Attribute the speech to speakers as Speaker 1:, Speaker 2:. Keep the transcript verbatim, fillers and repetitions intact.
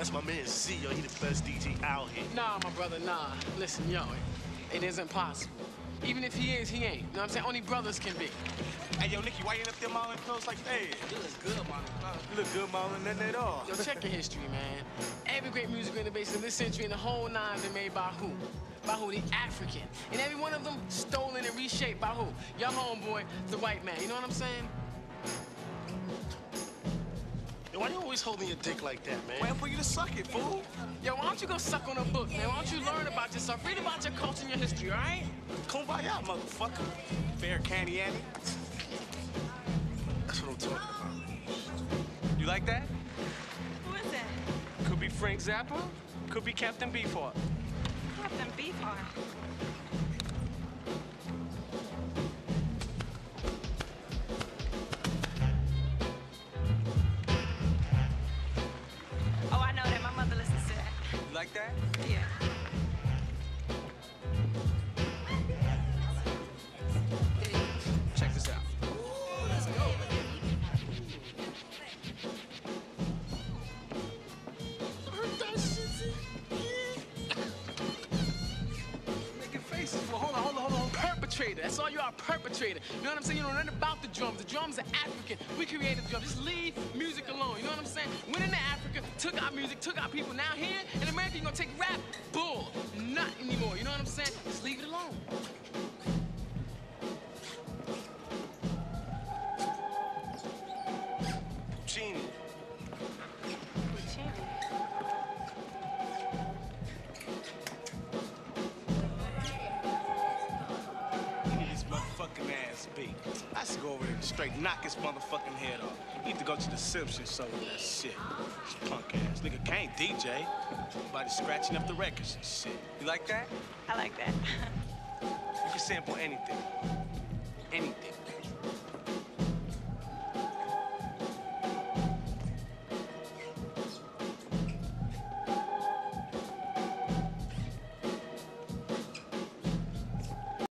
Speaker 1: that's my man Z, yo. He the best D J out here.
Speaker 2: Nah, my brother, nah. Listen, yo, it, it isn't possible. Even if he is, he ain't. You know what I'm saying? Only brothers can be.
Speaker 1: Hey, yo, Nicky, why you ain't up there modeling clothes like that?
Speaker 2: You look good, man.
Speaker 1: You look good modeling nothing at all.
Speaker 2: Yo, check your history, man. Every great musical innovation of this century and the whole nine been made by who? By who? The African. And every one of them stolen and reshaped by who? Your homeboy, the white man. You know what I'm saying?
Speaker 1: Yo, why you always holding your dick like that, man?
Speaker 3: Waiting for you to suck it, fool.
Speaker 2: Yo, why don't you go suck on a book, man? Why don't you learn about yourself? Read about your culture and your history, all right?
Speaker 1: Kumbaya, motherfucker.
Speaker 3: Fair candy, Annie.
Speaker 1: That's what I'm talking about.
Speaker 3: You like that?
Speaker 4: Who is that?
Speaker 3: Could be Frank Zappa. Could be Captain Beefheart.
Speaker 4: Captain Beefheart. Oh, I know that. My mother listens to that.
Speaker 3: You like that?
Speaker 4: Yeah.
Speaker 3: Check this out.
Speaker 2: Let's go. Heard that shit, making faces. Well, hold on, hold on, hold on. Perpetrator. That's all you are, a perpetrator. You know what I'm saying? You know nothing about the drums. The drums are African. We created the drums. Just leave music alone. You know what I'm saying? Went into Africa, took our music, took our people. Now here in America, you're gonna take rap. Bull. Not anymore. You know what I'm saying? Just leave it alone.
Speaker 1: Genie. His motherfucking ass beat. I should go over there and straight knock his motherfucking head off. He need to go to the Simpsons show with that shit. This punk ass nigga can't D J. Everybody scratching up the records and shit.
Speaker 3: You like that?
Speaker 4: I like that.
Speaker 3: You can sample anything. Anything.